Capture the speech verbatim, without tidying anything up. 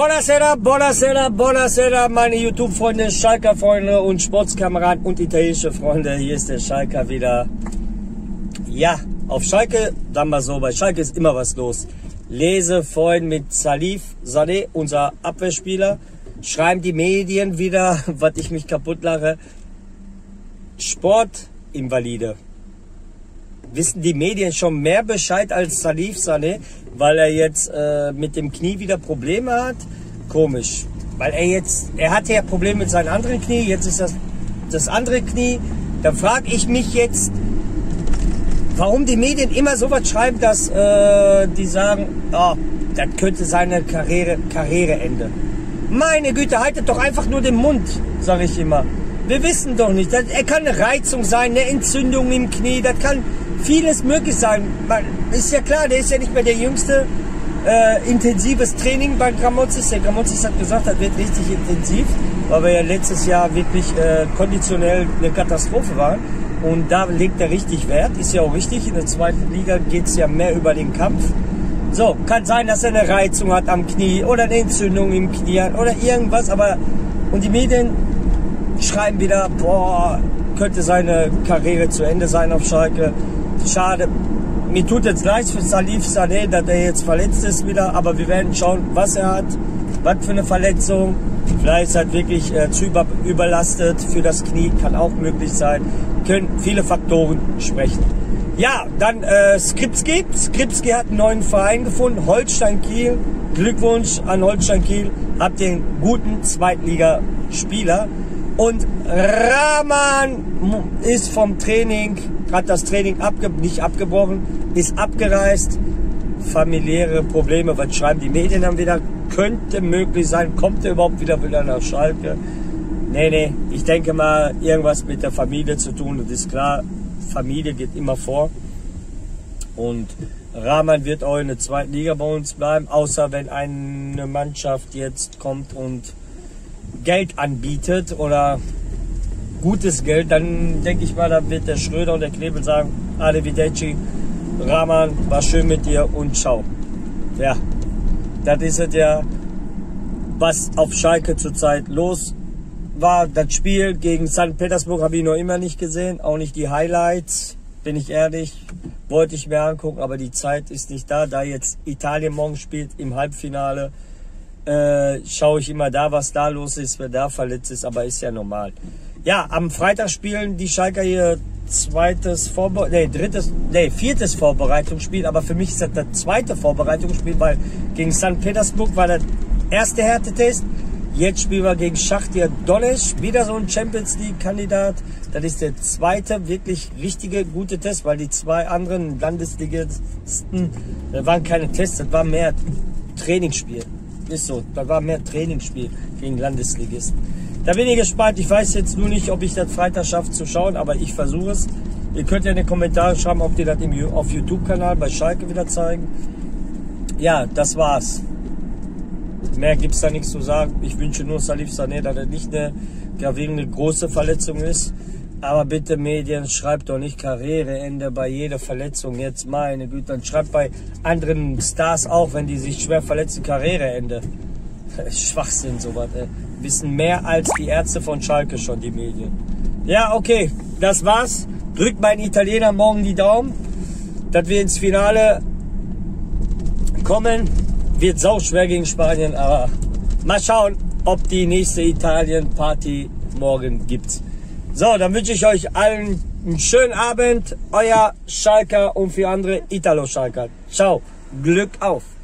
Buonasera, buonasera, buonasera, meine YouTube-Freunde, Schalker-Freunde und Sportskameraden und italienische Freunde. Hier ist der Schalker wieder. Ja, auf Schalke, sagen wir so, bei Schalke ist immer was los. Lese vorhin mit Salif Sané, unser Abwehrspieler, schreiben die Medien wieder, was ich mich kaputt lache. Sportinvalide. Wissen die Medien schon mehr Bescheid als Salif Sané, weil er jetzt äh, mit dem Knie wieder Probleme hat? Komisch. Weil er jetzt, er hatte ja Probleme mit seinem anderen Knie, jetzt ist das das andere Knie. Da frage ich mich jetzt, warum die Medien immer so was schreiben, dass äh, die sagen, oh, das könnte seine Karriere, Karriereende. Meine Güte, haltet doch einfach nur den Mund, sage ich immer. Wir wissen doch nicht, das, er kann eine Reizung sein, eine Entzündung im Knie, das kann vieles möglich sein. Man, ist ja klar, der ist ja nicht mehr der jüngste. Äh, intensives Training bei Gramotzis. Der Gramotzis hat gesagt, das wird richtig intensiv, weil wir ja letztes Jahr wirklich äh, konditionell eine Katastrophe waren. Und da legt er richtig Wert, ist ja auch richtig. In der zweiten Liga geht es ja mehr über den Kampf. So, kann sein, dass er eine Reizung hat am Knie oder eine Entzündung im Knie hat oder irgendwas. Aber und die Medien schreiben wieder, boah, könnte seine Karriere zu Ende sein auf Schalke. Schade. Mir tut jetzt leid für Salif Sané, dass er jetzt verletzt ist wieder, aber wir werden schauen, was er hat, was für eine Verletzung. Vielleicht ist er wirklich äh, zu über, überlastet für das Knie, kann auch möglich sein. Können viele Faktoren sprechen. Ja, dann äh, Skripski. Skripski hat einen neuen Verein gefunden, Holstein Kiel. Glückwunsch an Holstein Kiel, habt ihr einen guten Zweitligaspieler. Und Rahman ist vom Training, hat das Training abge nicht abgebrochen, ist abgereist. Familiäre Probleme, was schreiben die Medien dann wieder? Könnte möglich sein, kommt er überhaupt wieder wieder nach Schalke? Nee, nee, ich denke mal, irgendwas mit der Familie zu tun, das ist klar, Familie geht immer vor. Und Rahman wird auch in der zweiten Liga bei uns bleiben, außer wenn eine Mannschaft jetzt kommt und Geld anbietet oder gutes Geld, dann denke ich mal, da wird der Schröder und der Knebel sagen, Arrivederci, Rahman, war schön mit dir und ciao. Ja, das ist es ja, was auf Schalke zurzeit los war. Das Spiel gegen Sankt Petersburg habe ich noch immer nicht gesehen, auch nicht die Highlights, bin ich ehrlich, wollte ich mir angucken, aber die Zeit ist nicht da, da jetzt Italien morgen spielt im Halbfinale. Äh, schaue ich immer da, was da los ist, wer da verletzt ist, aber ist ja normal. Ja, am Freitag spielen die Schalker hier zweites Vorbe nee, drittes, nee, viertes Vorbereitungsspiel, aber für mich ist das das zweite Vorbereitungsspiel, weil gegen Sankt Petersburg war das erste Härtetest. Jetzt spielen wir gegen Schachtiar Donetsk, wieder so ein Champions League Kandidat. Das ist der zweite wirklich richtige gute Test, weil die zwei anderen Landesligisten, das waren keine Tests, das war mehr Trainingsspiel. Ist so, da war mehr Trainingsspiel gegen Landesligisten. Da bin ich gespannt. Ich weiß jetzt nur nicht, ob ich das Freitag schaffe zu schauen, aber ich versuche es. Ihr könnt ja in den Kommentaren schreiben, ob die das im, auf YouTube-Kanal bei Schalke wieder zeigen. Ja, das war's. Mehr gibt es da nichts zu sagen. Ich wünsche nur Salif Sané, dass er nicht eine gravierende große Verletzung ist. Aber bitte Medien, schreibt doch nicht Karriereende bei jeder Verletzung jetzt. Meine Güte, dann schreibt bei anderen Stars auch, wenn die sich schwer verletzen, Karriereende. Schwachsinn sowas, ey. Wissen mehr als die Ärzte von Schalke schon, die Medien. Ja, okay, das war's. Drückt meinen Italiener morgen die Daumen, dass wir ins Finale kommen. Wird sauschwer gegen Spanien, aber mal schauen, ob die nächste Italien-Party morgen gibt. So, dann wünsche ich euch allen einen schönen Abend. Euer Schalker und für andere Italo-Schalker. Ciao, Glück auf!